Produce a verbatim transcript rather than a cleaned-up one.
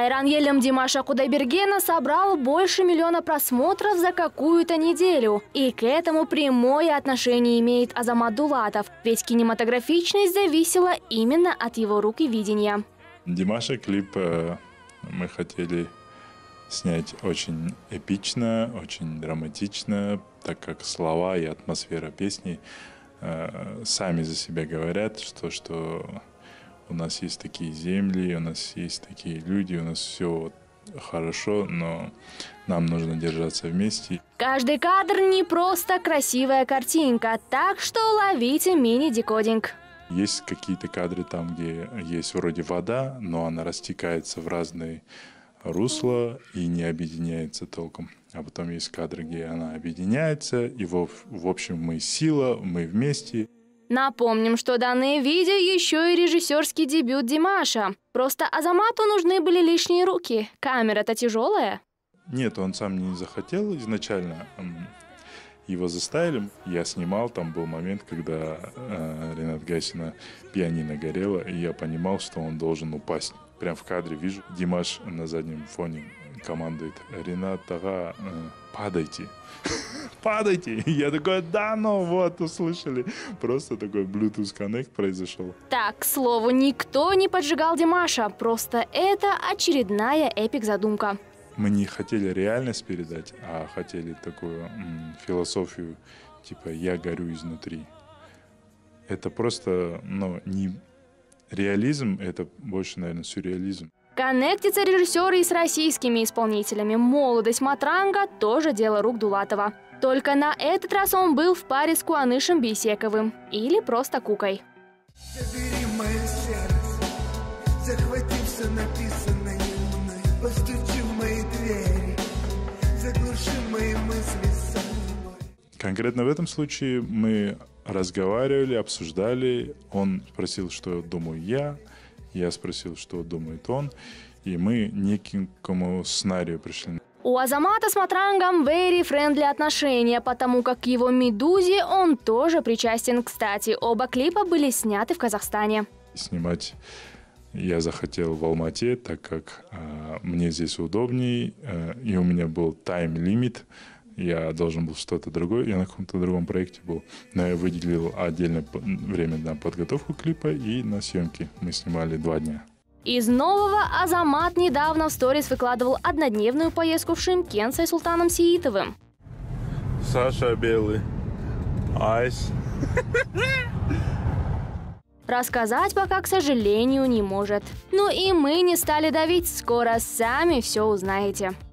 Хайран Елем Димаша Кудайбергена собрал больше миллиона просмотров за какую-то неделю. И к этому прямое отношение имеет Азамат Дулатов. Ведь кинематографичность зависела именно от его рук и видения. Димаша клип мы хотели снять очень эпично, очень драматично, так как слова и атмосфера песни э, сами за себя говорят, что, что у нас есть такие земли, у нас есть такие люди, у нас все хорошо, но нам нужно держаться вместе. Каждый кадр не просто красивая картинка, так что ловите мини-декодинг. Есть какие-то кадры там, где есть вроде вода, но она растекается в разные русла и не объединяется толком. А потом есть кадры, где она объединяется, и в, в общем мы сила, мы вместе. Напомним, что данное видео еще и режиссерский дебют Димаша. Просто Азамату нужны были лишние руки. Камера-то тяжелая. Нет, он сам не захотел изначально. Его заставили. Я снимал, там был момент, когда э, Ренат Гайсина пианино горело, и я понимал, что он должен упасть. Прям в кадре вижу, Димаш на заднем фоне командует: Ренат, ага, э, падайте. Падайте. Я такой: да, ну вот, услышали. Просто такой Bluetooth Connect произошел. Так, к слову, никто не поджигал Димаша. Просто это очередная эпик-задумка. Мы не хотели реальность передать, а хотели такую м, философию, типа «я горю изнутри». Это просто, ну, не реализм, это больше, наверное, сюрреализм. Коннектятся режиссеры и с российскими исполнителями. «Молодость Матранга» тоже дело рук Дулатова. Только на этот раз он был в паре с Куанышем Бейсековым. Или просто Кукой. Забери мое сердце, захвати все написанное мной, постучи в мои двери, заглуши мои мысли собой. Конкретно в этом случае мы разговаривали, обсуждали. Он спросил, что думаю я, я спросил, что думает он, и мы некому сценарию пришли. У Азамата с Матрангом very friendly отношения, потому как к его «Медузе» он тоже причастен. Кстати, оба клипа были сняты в Казахстане. Снимать я захотел в Алмате, так как э, мне здесь удобней, э, и у меня был тайм-лимит. Я должен был что-то другое, я на каком-то другом проекте был. Но я выделил отдельное время на подготовку клипа и на съемки. Мы снимали два дня. Из нового Азамат недавно в сторис выкладывал однодневную поездку в Шымкент с Айсултаном Сиитовым. Саша Белый. Айс. Рассказать пока, к сожалению, не может. Ну и мы не стали давить, скоро сами все узнаете.